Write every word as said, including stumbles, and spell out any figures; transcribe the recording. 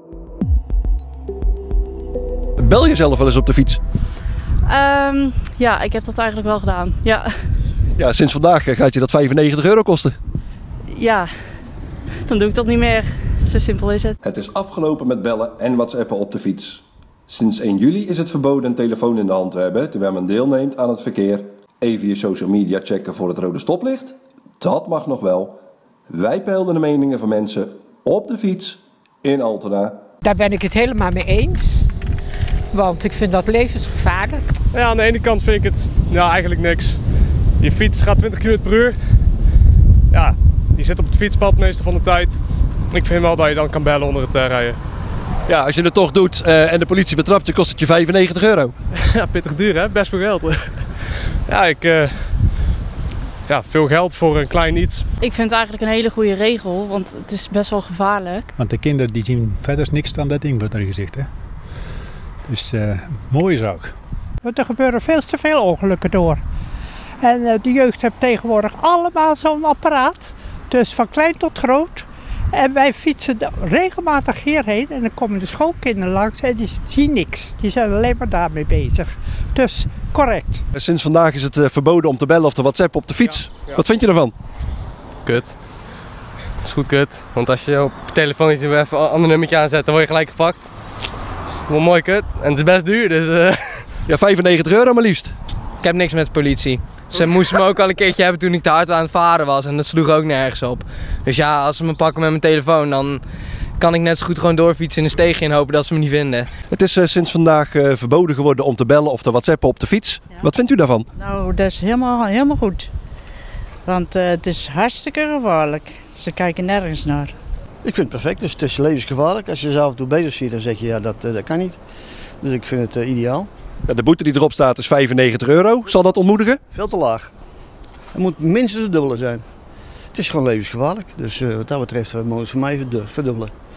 Bel je zelf wel eens op de fiets? Um, ja, ik heb dat eigenlijk wel gedaan. Ja. Ja, sinds vandaag gaat je dat vijfennegentig euro kosten. Ja, dan doe ik dat niet meer. Zo simpel is het. Het is afgelopen met bellen en whatsappen op de fiets. Sinds één juli is het verboden een telefoon in de hand te hebben terwijl men deelneemt aan het verkeer. Even je social media checken voor het rode stoplicht. Dat mag nog wel. Wij peilden de meningen van mensen op de fiets in Altena. Daar ben ik het helemaal mee eens. Want ik vind dat levensgevaarlijk. Ja, aan de ene kant vind ik het ja, eigenlijk niks. Je fiets gaat twintig kilometer per uur. Ja, je zit op het fietspad meestal van de tijd. Ik vind wel dat je dan kan bellen onder het uh, rijden. Ja, als je het toch doet uh, en de politie betrapt je, kost het je vijfennegentig euro. Ja, pittig duur hè, best veel geld. Ja, ik... Uh, ja, veel geld voor een klein iets. Ik vind het eigenlijk een hele goede regel, want het is best wel gevaarlijk. Want de kinderen die zien verder niks dan dat ding voor hun gezicht. Hè? Dus uh, mooie zaak. Want er gebeuren veel te veel ongelukken door. En uh, de jeugd heeft tegenwoordig allemaal zo'n apparaat. Dus van klein tot groot. En wij fietsen regelmatig hierheen en dan komen de schoolkinderen langs en die zien niks. Die zijn alleen maar daarmee bezig. Dus correct. Sinds vandaag is het uh, verboden om te bellen of te whatsappen op de fiets. Ja, ja. Wat vind je ervan? Kut. Dat is goed kut. Want als je op je telefoon even een ander nummertje aanzet, dan word je gelijk gepakt. Dat is wel mooi kut. En het is best duur, dus... Uh... Ja, vijfennegentig euro maar liefst. Ik heb niks met de politie. Ze moesten me ook al een keertje hebben toen ik te hard aan het varen was en dat sloeg ook nergens op. Dus ja, als ze me pakken met mijn telefoon, dan kan ik net zo goed gewoon doorfietsen in een steegje en hopen dat ze me niet vinden. Het is uh, sinds vandaag uh, verboden geworden om te bellen of te whatsappen op de fiets. Ja. Wat vindt u daarvan? Nou, dat is helemaal, helemaal goed. Want uh, het is hartstikke gevaarlijk. Ze kijken nergens naar. Ik vind het perfect, dus het is levensgevaarlijk. Als je zelf toe bezig ziet, dan zeg je ja, dat, uh, dat kan niet. Dus ik vind het uh, ideaal. Ja, de boete die erop staat is vijfennegentig euro. Zal dat ontmoedigen? Veel te laag. Het moet minstens het dubbele zijn. Het is gewoon levensgevaarlijk. Dus uh, wat dat betreft uh, mogen ze voor mij verdubbelen.